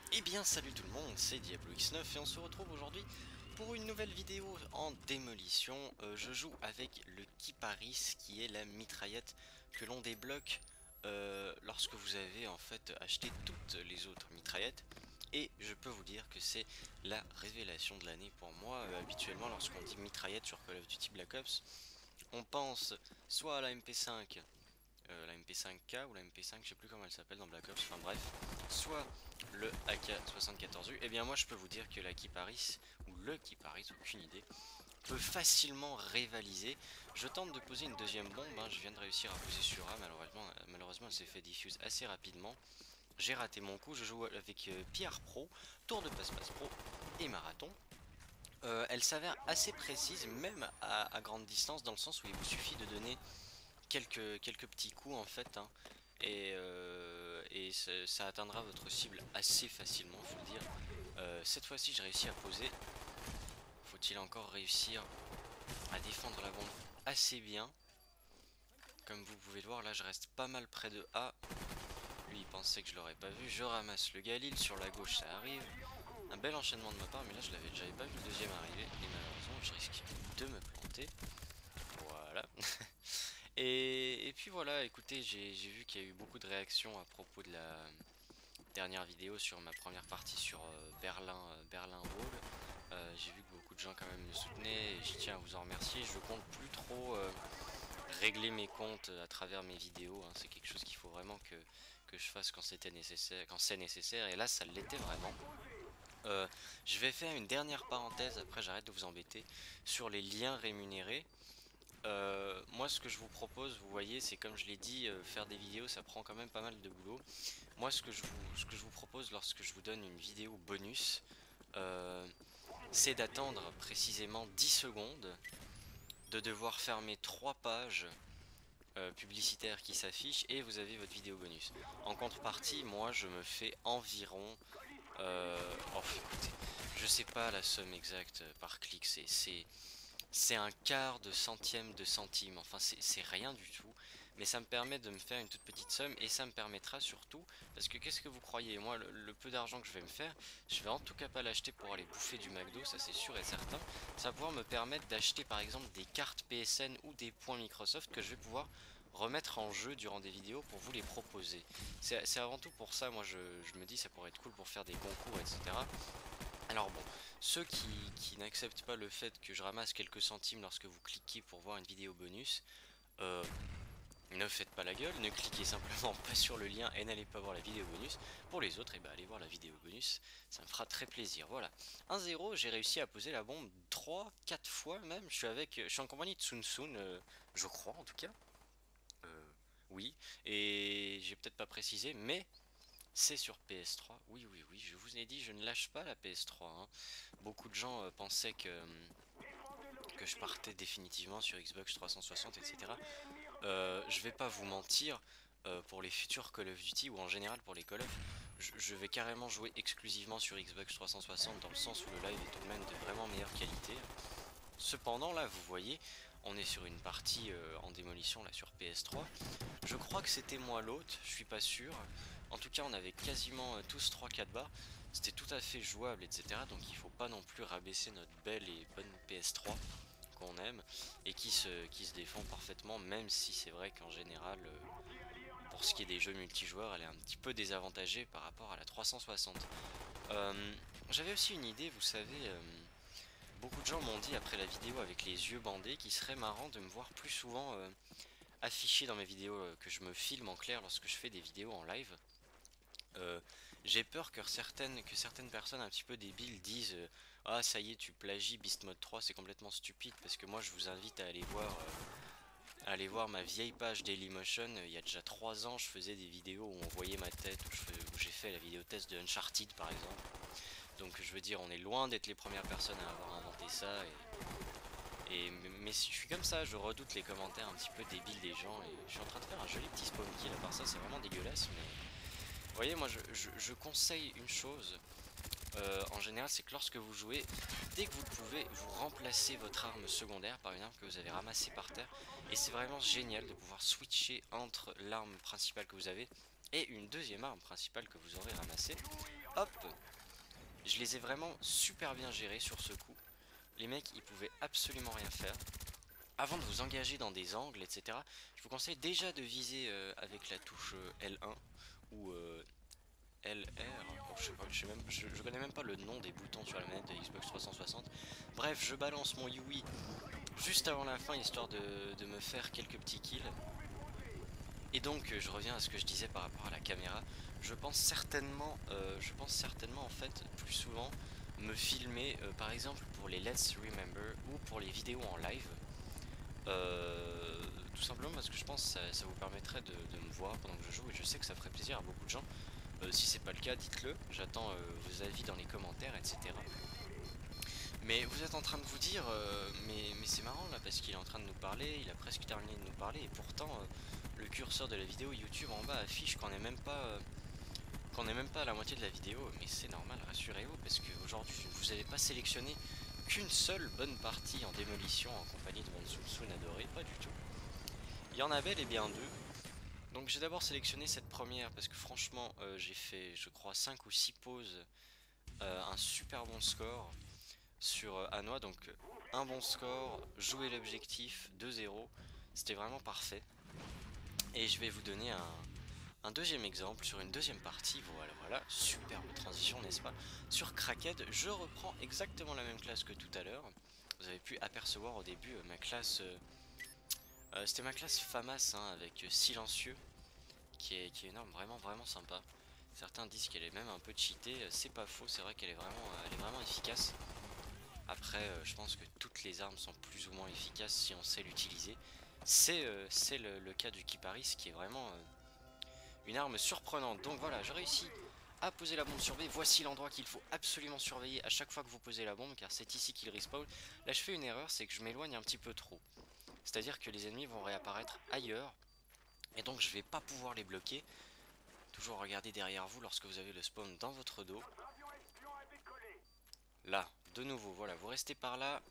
Eh bien salut tout le monde, c'est Diablo X9 et on se retrouve aujourd'hui pour une nouvelle vidéo en démolition. Je joue avec le Kiparis qui est la mitraillette que l'on débloque lorsque vous avez en fait acheté toutes les autres mitraillettes. Et je peux vous dire que c'est la révélation de l'année pour moi. Habituellement lorsqu'on dit mitraillette sur Call of Duty Black Ops, on pense soit à la MP5, la MP5K ou la MP5, je sais plus comment elle s'appelle dans Black Ops, enfin bref, soit le AK-74U, et bien moi je peux vous dire que la Kiparis, ou le Kiparis, aucune idée, peut facilement rivaliser. Je tente de poser une deuxième bombe, hein, je viens de réussir à poser sur A, malheureusement elle s'est fait diffuse assez rapidement. J'ai raté mon coup, je joue avec Pierre Pro, tour de passe-passe pro et marathon. Elle s'avère assez précise, même à grande distance, dans le sens où il vous suffit de donner quelques petits coups en fait, hein, et ça atteindra votre cible assez facilement, faut le dire. Cette fois-ci j'ai réussi à poser. Faut-il encore réussir à défendre la bombe assez bien. Comme vous pouvez le voir, là je reste pas mal près de A. Lui il pensait que je l'aurais pas vu. Je ramasse le Galil, sur la gauche ça arrive. Un bel enchaînement de ma part, mais là j'avais pas vu le deuxième arriver, et malheureusement je risque de me planter. Voilà. Et puis voilà, écoutez, j'ai vu qu'il y a eu beaucoup de réactions à propos de la dernière vidéo sur ma première partie sur Berlin Wall. J'ai vu que beaucoup de gens quand même me soutenaient et je tiens à vous en remercier. Je compte plus trop régler mes comptes à travers mes vidéos, hein. C'est quelque chose qu'il faut vraiment que je fasse quand c'était nécessaire, quand c'est nécessaire, et là ça l'était vraiment. Je vais faire une dernière parenthèse, après j'arrête de vous embêter, sur les liens rémunérés. Moi ce que je vous propose, vous voyez, c'est comme je l'ai dit, faire des vidéos ça prend quand même pas mal de boulot. Moi ce que je vous propose lorsque je vous donne une vidéo bonus, euh, c'est d'attendre précisément 10 secondes, de devoir fermer 3 pages publicitaires qui s'affichent et vous avez votre vidéo bonus. En contrepartie, moi je me fais environ... oh, écoutez, je sais pas la somme exacte par clic, c'est un quart de centième de centime, enfin c'est rien du tout, mais ça me permet de me faire une toute petite somme et ça me permettra surtout, parce que qu'est-ce que vous croyez, moi le peu d'argent que je vais me faire, je vais en tout cas pas l'acheter pour aller bouffer du McDo, ça c'est sûr et certain, ça va pouvoir me permettre d'acheter par exemple des cartes PSN ou des points Microsoft que je vais pouvoir remettre en jeu durant des vidéos pour vous les proposer. C'est avant tout pour ça, moi je me dis ça pourrait être cool pour faire des concours, etc. Alors bon, ceux qui n'acceptent pas le fait que je ramasse quelques centimes lorsque vous cliquez pour voir une vidéo bonus, euh, ne faites pas la gueule, ne cliquez simplement pas sur le lien et n'allez pas voir la vidéo bonus. Pour les autres, eh ben, allez voir la vidéo bonus, ça me fera très plaisir. Voilà, 1-0, j'ai réussi à poser la bombe 3-4 fois même, je suis en compagnie de Sun Sun, je crois en tout cas. Euh, oui, et j'ai peut-être pas précisé, mais c'est sur PS3. Oui, oui, oui, je vous ai dit, je ne lâche pas la PS3, hein. Beaucoup de gens pensaient que je partais définitivement sur Xbox 360, etc. Je vais pas vous mentir, pour les futurs Call of Duty ou en général pour les Call of, je vais carrément jouer exclusivement sur Xbox 360 dans le sens où le live est tout de même de vraiment meilleure qualité. Cependant, là, vous voyez, on est sur une partie en démolition là sur PS3. Je crois que c'était moi l'hôte, je suis pas sûr. En tout cas, on avait quasiment tous 3-4 barres. C'était tout à fait jouable, etc. Donc il faut pas non plus rabaisser notre belle et bonne PS3 qu'on aime et qui se défend parfaitement, même si c'est vrai qu'en général, pour ce qui est des jeux multijoueurs, elle est un petit peu désavantagée par rapport à la 360. Euh, J'avais aussi une idée, vous savez, beaucoup de gens m'ont dit après la vidéo avec les yeux bandés qu'il serait marrant de me voir plus souvent affiché dans mes vidéos, que je me filme en clair lorsque je fais des vidéos en live. Euh, j'ai peur que certaines personnes un petit peu débiles disent ah ça y est tu plagies Beast Mode 3, c'est complètement stupide, parce que moi je vous invite à aller voir ma vieille page Dailymotion. Il y a déjà 3 ans je faisais des vidéos où on voyait ma tête, où j'ai fait la vidéo test de Uncharted par exemple. Donc je veux dire, on est loin d'être les premières personnes à avoir inventé ça, mais si je suis comme ça, je redoute les commentaires un petit peu débiles des gens, et je suis en train de faire un joli petit spawn kill. À part ça, c'est vraiment dégueulasse, mais vous voyez, moi je conseille une chose en général, c'est que lorsque vous jouez, dès que vous le pouvez, vous remplacez votre arme secondaire par une arme que vous avez ramassée par terre, et c'est vraiment génial de pouvoir switcher entre l'arme principale que vous avez Et une deuxième arme principale que vous aurez ramassée. Hop, je les ai vraiment super bien gérés sur ce coup. Les mecs ils pouvaient absolument rien faire. Avant de vous engager dans des angles, etc., je vous conseille déjà de viser avec la touche L1 ou LR. Oh, je connais même pas le nom des boutons sur la manette de Xbox 360. Bref, je balance mon Yui juste avant la fin histoire de me faire quelques petits kills. Et donc je reviens à ce que je disais par rapport à la caméra. Je pense certainement en fait plus souvent me filmer par exemple pour les Let's Remember ou pour les vidéos en live. Tout simplement parce que je pense que ça vous permettrait de me voir pendant que je joue et je sais que ça ferait plaisir à beaucoup de gens. Si c'est pas le cas, dites-le, j'attends vos avis dans les commentaires, etc. Mais vous êtes en train de vous dire, mais c'est marrant là parce qu'il est en train de nous parler, il a presque terminé de nous parler et pourtant le curseur de la vidéo YouTube en bas affiche qu'on n'est même pas à la moitié de la vidéo. Mais c'est normal, rassurez-vous, parce qu'aujourd'hui vous n'avez pas sélectionné qu'une seule bonne partie en démolition en compagnie de mon Tsun adoré, pas du tout. Il y en a bel et bien deux. Donc j'ai d'abord sélectionné cette première parce que franchement j'ai fait je crois 5 ou 6 pauses, un super bon score sur Hanois, donc un bon score, jouer l'objectif 2-0, c'était vraiment parfait. Et je vais vous donner un deuxième exemple sur une deuxième partie, voilà, voilà, superbe transition n'est-ce pas. Sur Crackhead, je reprends exactement la même classe que tout à l'heure. Vous avez pu apercevoir au début ma classe, c'était ma classe FAMAS hein, avec Silencieux, qui est énorme, vraiment vraiment sympa. Certains disent qu'elle est même un peu cheatée, c'est pas faux, c'est vrai qu'elle est vraiment efficace. Après, je pense que toutes les armes sont plus ou moins efficaces si on sait l'utiliser. C'est le cas du Kiparis qui est vraiment une arme surprenante. Donc voilà, j'ai réussi à poser la bombe sur B. Voici l'endroit qu'il faut absolument surveiller à chaque fois que vous posez la bombe, car c'est ici qu'il respawn. Là, je fais une erreur, c'est que je m'éloigne un petit peu trop. C'est-à-dire que les ennemis vont réapparaître ailleurs, et donc je vais pas pouvoir les bloquer. Toujours regarder derrière vous lorsque vous avez le spawn dans votre dos. Là, de nouveau, voilà, vous restez par là.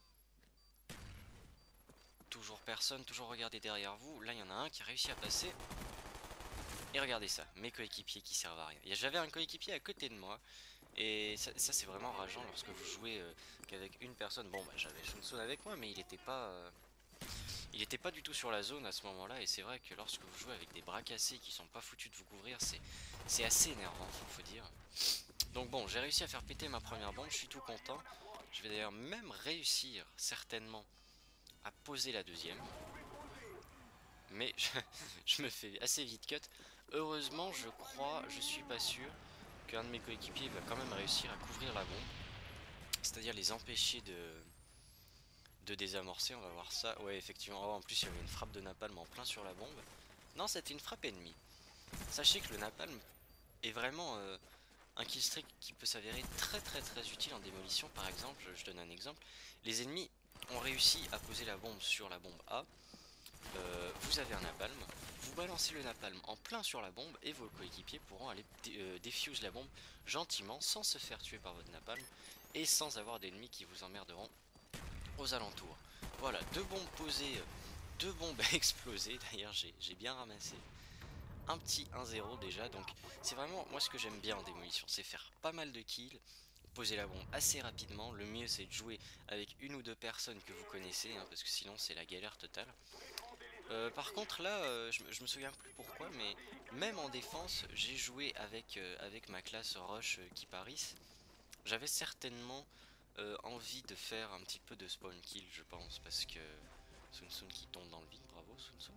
Toujours personne, toujours regarder derrière vous. Là, il y en a un qui a réussi à passer. Et regardez ça, mes coéquipiers qui servent à rien. J'avais un coéquipier à côté de moi. Et ça c'est vraiment rageant lorsque vous jouez qu'avec une personne. Bon, bah, j'avais Shunsun avec moi, mais il était pas du tout sur la zone à ce moment-là. Et c'est vrai que lorsque vous jouez avec des bras cassés qui sont pas foutus de vous couvrir, c'est assez énervant, faut dire. Donc bon, j'ai réussi à faire péter ma première bombe, je suis tout content. Je vais d'ailleurs même réussir certainement à poser la deuxième. Mais je me fais assez vite cut. Heureusement, je suis pas sûr qu'un de mes coéquipiers va quand même réussir à couvrir la bombe. C'est-à-dire les empêcher de désamorcer, on va voir ça. Ouais, effectivement, oh, en plus il y avait une frappe de napalm en plein sur la bombe. Non, c'était une frappe ennemie. Sachez que le napalm est vraiment un killstreak qui peut s'avérer très utile en démolition. Par exemple, je donne un exemple. Les ennemis ont réussi à poser la bombe sur la bombe A. Vous avez un napalm, vous balancez le napalm en plein sur la bombe et vos coéquipiers pourront aller défuse la bombe gentiment sans se faire tuer par votre napalm et sans avoir d'ennemis qui vous emmerderont aux alentours. Voilà, deux bombes posées, deux bombes explosées, d'ailleurs j'ai bien ramassé un petit 1-0 déjà, donc c'est vraiment moi ce que j'aime bien en démolition, c'est faire pas mal de kills, poser la bombe assez rapidement. Le mieux c'est de jouer avec une ou deux personnes que vous connaissez hein, parce que sinon c'est la galère totale. Par contre là, je me souviens plus pourquoi, mais même en défense, j'ai joué avec ma classe Rush Kiparis. J'avais certainement envie de faire un petit peu de spawn kill, je pense, parce que Sun Sun qui tombe dans le vide, bravo Sun Sun.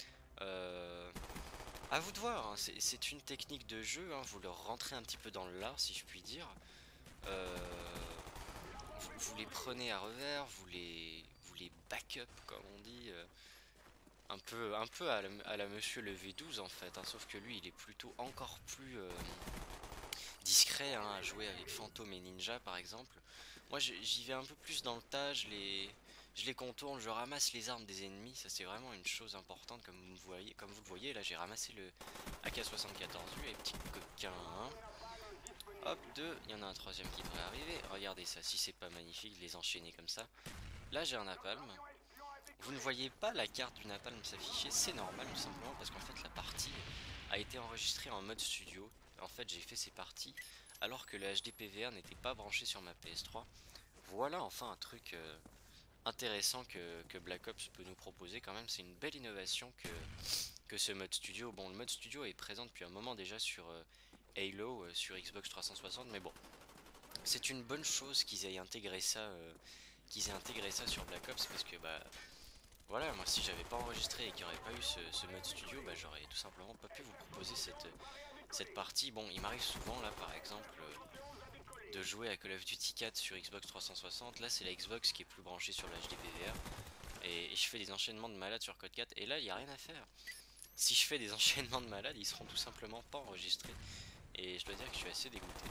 À vous de voir, hein, c'est une technique de jeu, hein, vous leur rentrez un petit peu dans l'art si je puis dire. Euh, vous les prenez à revers, vous les back up comme on dit. Un peu à la monsieur le V12 en fait, hein, sauf que lui il est plutôt encore plus discret hein, à jouer avec Fantôme et Ninja par exemple. Moi j'y vais un peu plus dans le tas, je les contourne, je ramasse les armes des ennemis, ça c'est vraiment une chose importante comme vous le voyez, là j'ai ramassé le AK-74U et petit coquin 1. Hop, 2, il y en a un troisième qui devrait arriver, regardez ça, si c'est pas magnifique de les enchaîner comme ça. Là j'ai un napalm. Vous ne voyez pas la carte du napalm s'afficher, c'est normal tout simplement parce qu'en fait la partie a été enregistrée en mode studio. En fait j'ai fait ces parties alors que le HD PVR n'était pas branché sur ma PS3. Voilà enfin un truc intéressant que Black Ops peut nous proposer quand même. C'est une belle innovation que ce mode studio. Bon, le mode studio est présent depuis un moment déjà sur Halo, sur Xbox 360, mais bon, c'est une bonne chose qu'ils aient intégré ça sur Black Ops parce que bah voilà, moi si j'avais pas enregistré et qu'il n'y aurait pas eu ce mode studio, bah j'aurais tout simplement pas pu vous proposer cette partie. Bon, il m'arrive souvent là par exemple de jouer à Call of Duty 4 sur Xbox 360. Là c'est la Xbox qui est plus branchée sur le HD PVR et je fais des enchaînements de malades sur Code 4 et là il n'y a rien à faire. Si je fais des enchaînements de malades, ils seront tout simplement pas enregistrés et je dois dire que je suis assez dégoûté.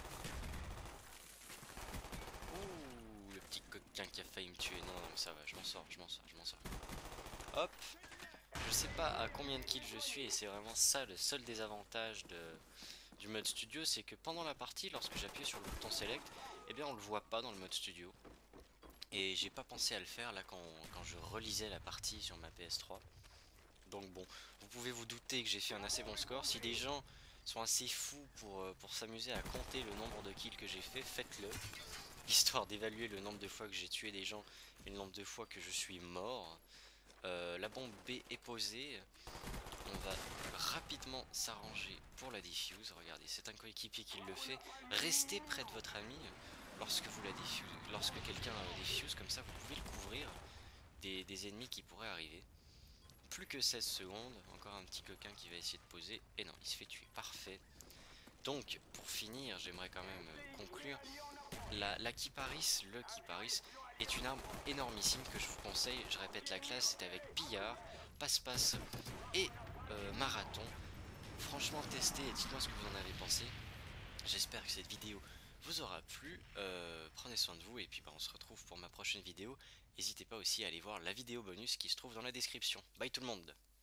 Ouh, le petit coquin qui a failli me tuer. Non, non, mais ça va, je m'en sors, je m'en sors, je m'en sors. Hop, je sais pas à combien de kills je suis et c'est vraiment ça le seul désavantage du mode studio, c'est que pendant la partie, lorsque j'appuie sur le bouton select, eh bien on le voit pas dans le mode studio. Et j'ai pas pensé à le faire là quand je relisais la partie sur ma PS3. Donc bon, vous pouvez vous douter que j'ai fait un assez bon score. Si des gens sont assez fous pour s'amuser à compter le nombre de kills que j'ai fait, faites-le. Histoire d'évaluer le nombre de fois que j'ai tué des gens et le nombre de fois que je suis mort. La bombe B est posée. On va rapidement s'arranger pour la diffuse. Regardez, c'est un coéquipier qui le fait. Restez près de votre ami lorsque vous la diffuse, lorsque quelqu'un diffuse, comme ça vous pouvez le couvrir des ennemis qui pourraient arriver. Plus que 16 secondes, encore un petit coquin qui va essayer de poser. Et non, il se fait tuer, parfait. Donc, pour finir, j'aimerais quand même conclure. La Kiparis, le Kiparis, est une arme énormissime que je vous conseille. Je répète, la classe c'est avec Pillard, Passe-Passe et Marathon. Franchement, testez et dites-moi ce que vous en avez pensé. J'espère que cette vidéo vous aura plu. Prenez soin de vous et puis bah, on se retrouve pour ma prochaine vidéo. N'hésitez pas aussi à aller voir la vidéo bonus qui se trouve dans la description. Bye tout le monde!